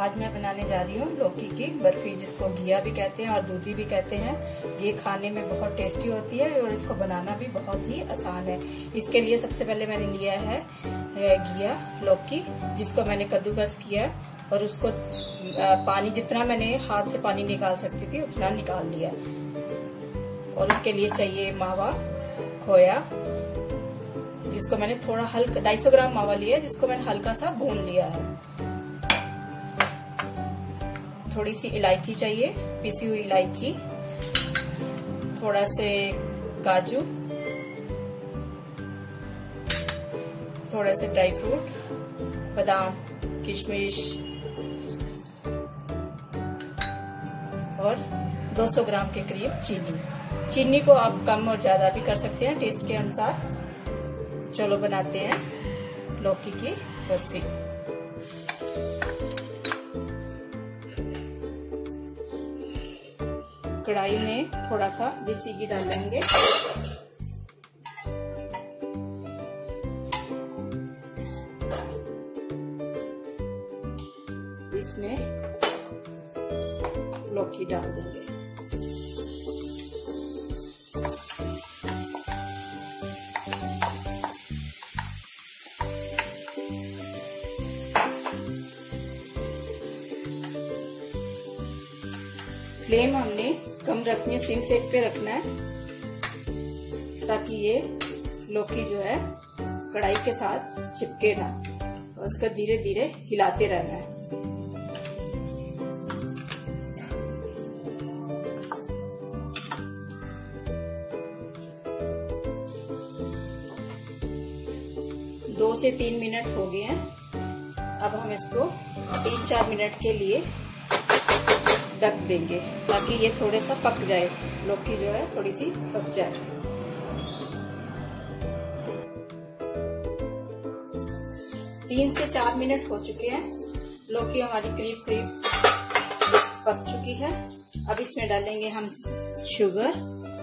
आज मैं बनाने जा रही हूँ लौकी की बर्फी, जिसको घिया भी कहते हैं और दूधी भी कहते हैं। ये खाने में बहुत टेस्टी होती है और इसको बनाना भी बहुत ही आसान है। इसके लिए सबसे पहले मैंने लिया है घिया लौकी, जिसको मैंने कद्दूकस किया और उसको पानी जितना मैंने हाथ से पानी निकाल सकती थी उतना निकाल लिया। और उसके लिए चाहिए मावा, खोया, जिसको मैंने थोड़ा हल्का 250 ग्राम मावा लिया, जिसको मैंने हल्का सा भून लिया है। थोड़ी सी इलायची चाहिए, पिसी हुई इलायची, थोड़ा से काजू, थोड़ा से ड्राई फ्रूट, बादाम, किशमिश और 200 ग्राम के करीब चीनी। चीनी को आप कम और ज्यादा भी कर सकते हैं टेस्ट के अनुसार। चलो बनाते हैं लौकी की बर्फी। कढ़ाई में थोड़ा सा देसी घी डालेंगे, इसमें लौकी डाल देंगे। फ्लेम हमने कम रखनी है, सिम सेक पे रखना है, ताकि ये लौकी जो है कढ़ाई के साथ चिपके ना, और उसका धीरे धीरे हिलाते रहना है। दो से 3 मिनट हो गए हैं। अब हम इसको 3-4 मिनट के लिए ढक देंगे, ताकि ये थोड़ा सा पक जाए, लौकी जो है थोड़ी सी पक जाए। तीन से 4 मिनट हो चुके हैं। लौकी हमारी करीब करीब पक चुकी है। अब इसमें डालेंगे हम शुगर,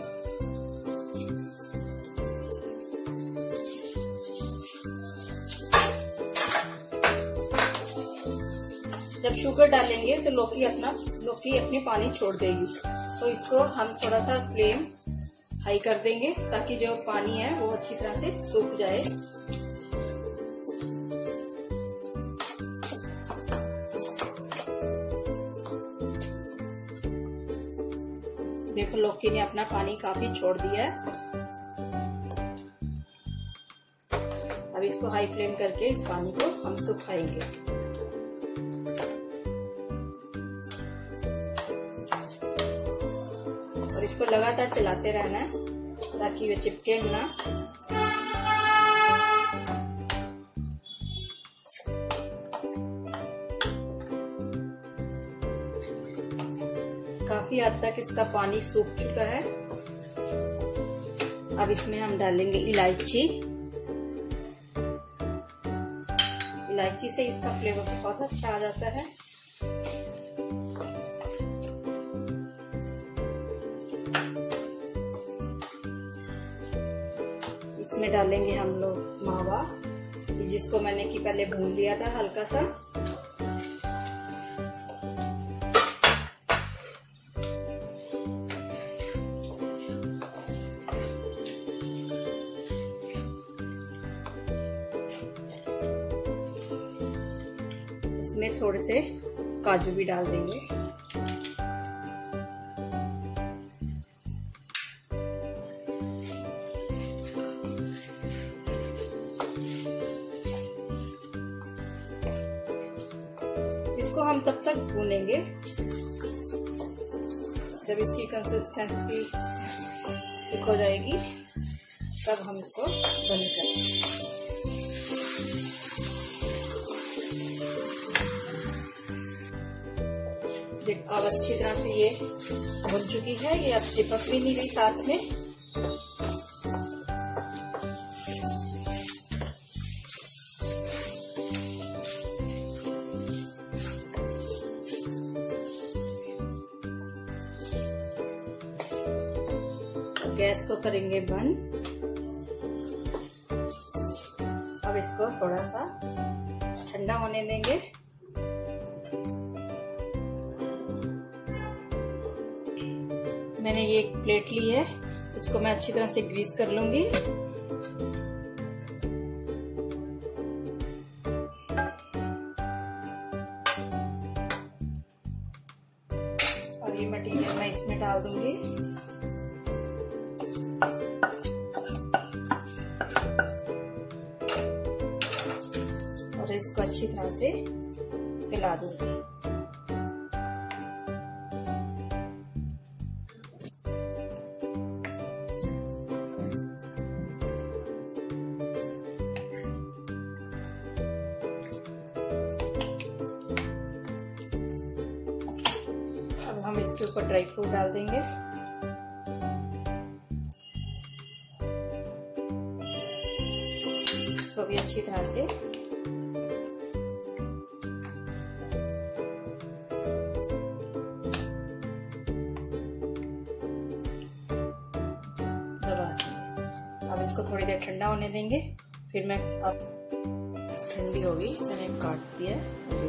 जब शुगर डालेंगे तो लौकी अपनी पानी छोड़ देगी, तो इसको हम थोड़ा सा फ्लेम हाई कर देंगे, ताकि जो पानी है वो अच्छी तरह से सूख जाए। देखो लौकी ने अपना पानी काफी छोड़ दिया है। अब इसको हाई फ्लेम करके इस पानी को हम सुखाएंगे। और इसको लगातार चलाते रहना है, ताकि वे चिपके ना। काफी हद तक इसका पानी सूख चुका है। अब इसमें हम डालेंगे इलायची। इलायची से इसका फ्लेवर बहुत अच्छा आ जाता है। इसमें डालेंगे हम लोग मावा, जिसको मैंने कि पहले भून लिया था हल्का सा। इसमें थोड़े से काजू भी डाल देंगे। इसको हम तब तक भूनेंगे जब इसकी कंसिस्टेंसी ठीक हो जाएगी, तब हम इसको बंद करेंगे। अब अच्छी तरह से ये भुन चुकी है, ये अब चिपक भी नहीं रही साथ में। गैस को करेंगे बंद। अब इसको थोड़ा सा ठंडा होने देंगे। मैंने ये एक प्लेट ली है, इसको मैं अच्छी तरह से ग्रीस कर लूंगी। और ये मटेरियल मैं इसमें डाल दूंगी। और इसको अच्छी तरह से फैला दूंगी। अब हम इसके ऊपर ड्राई फ्रूट डाल देंगे। इसको भी अच्छी तरह से अब इसको थोड़ी देर ठंडा होने देंगे। फिर मैं अब ठंडी होगी, मैंने काट दिया है।